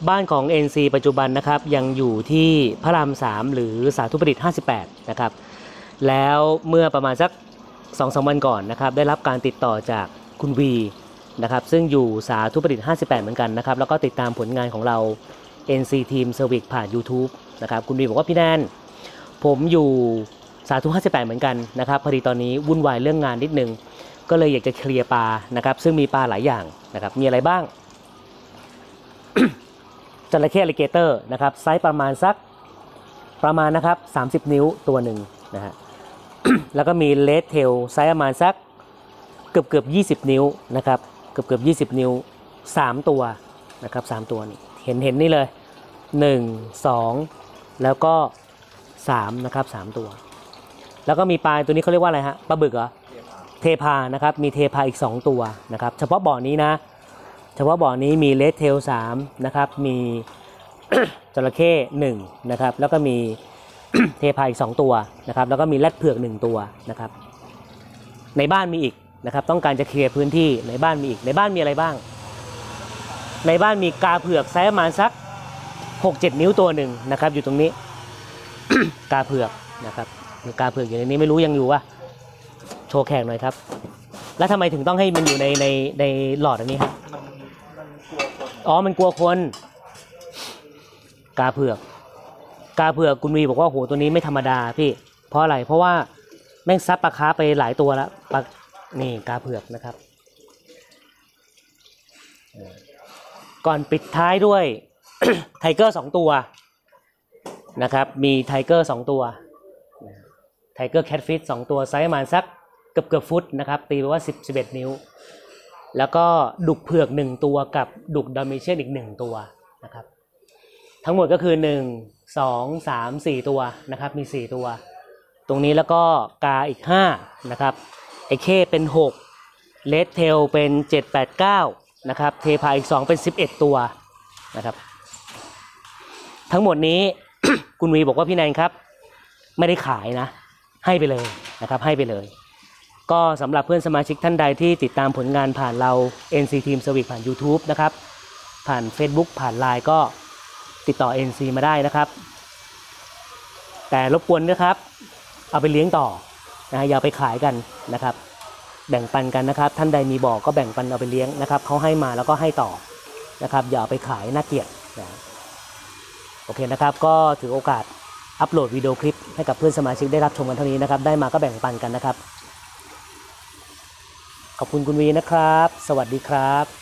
บ้านของ NC ปัจจุบันนะครับยังอยู่ที่พระราม 3หรือสาธุประดิษฐ์58นะครับแล้วเมื่อประมาณสัก 2-3 วันก่อนนะครับได้รับการติดต่อจากคุณวีนะครับซึ่งอยู่สาธุประดิษฐ์58เหมือนกันนะครับแล้วก็ติดตามผลงานของเรา NC Team Service ผ่าน YouTube นะครับคุณวีบอกว่าพี่แนนผมอยู่สาธุ58เหมือนกันนะครับพอดีตอนนี้วุ่นวายเรื่องงานนิดนึงก็เลยอยากจะเคลียร์ปลานะครับซึ่งมีปลาหลายอย่างนะครับมีอะไรบ้าง จระเข้อลิเกเตอร์นะครับไซส์ประมาณนะครับ30 นิ้วตัวหนึ่งนะฮะ แล้วก็มีเลดเทลไซส์ประมาณสักเกือบ20 นิ้วนะครับเกือบ20 นิ้ว3ตัวนะครับ3ตัวนี่เห็นนี่เลย1 2แล้วก็3นะครับ3ตัวแล้วก็มีปลาตัวนี้เขาเรียกว่าอะไรฮะปลาบึกเหรอเทพานะครับมีเทพาอีก2ตัวนะครับเฉพาะบ่อนี้นะเฉพาะบ่อนี้มีเลดเทล3นะครับมี จระเข้1นะครับแล้วก็มี เทพาอีก2ตัวนะครับแล้วก็มีแรดเผือก1ตัวนะครับในบ้านมีอีกนะครับต้องการจะเคลียร์พื้นที่ในบ้านมีอีกในบ้านมีอะไรบ้างในบ้านมีกาเผือกไซส์ประมาณสัก 6-7 นิ้วตัวหนึ่งนะครับอยู่ตรงนี้ กาเผือกนะครับมีกาเผือกอยู่ในนี้ไม่รู้ยังอยู่วะโชว์แขกหน่อยครับแล้วทำไมถึงต้องให้มันอยู่ในหลอดอันนี้ครับอ๋อมันกลัวคนกาเผือกคุณวีบอกว่าโหตัวนี้ไม่ธรรมดาพี่เพราะอะไรเพราะว่าแม่งซัดปลาคาร์ฟไปหลายตัวแล้วปลานี่กาเผือกนะครับก่อนปิดท้ายด้วย ไทเกอร์2ตัวนะครับมีไทเกอร์2ตัวไทเกอร์แคทฟิช2ตัวไซส์ประมาณสักเกือบฟุตนะครับตีไปว่า11 นิ้วแล้วก็ดุกเผือก1ตัวกับดุกดามิเชียนอีก1ตัวนะครับทั้งหมดก็คือ1 2 3 4ตัวนะครับมี4ตัวตรงนี้แล้วก็กาอีก5นะครับไอเคเป็น6เลดเทลเป็น7 8 9นะครับเทพาอีก2เป็น11ตัวนะครับทั้งหมดนี้ คุณวีบอกว่าพี่แนนครับไม่ได้ขายนะให้ไปเลยนะครับให้ไปเลยก็สำหรับเพื่อนสมาชิกท่านใดที่ติดตามผลงานผ่านเรา NC Team Service ผ่าน YouTube นะครับผ่าน Facebook ผ่าน LINE ก็ติดต่อ NC มาได้นะครับแต่รบกวนนะครับเอาไปเลี้ยงต่อนะอย่าไปขายกันนะครับแบ่งปันกันนะครับท่านใดมีบ่อก็แบ่งปันเอาไปเลี้ยงนะครับเขาให้มาแล้วก็ให้ต่อนะครับอย่าเอาไปขายน่าเกลียดนะโอเคนะครับก็ถือโอกาสอัปโหลดวิดีโอคลิปให้กับเพื่อนสมาชิกได้รับชมกันเท่านี้นะครับได้มาก็แบ่งปันกันนะครับขอบคุณคุณวีนะครับสวัสดีครับ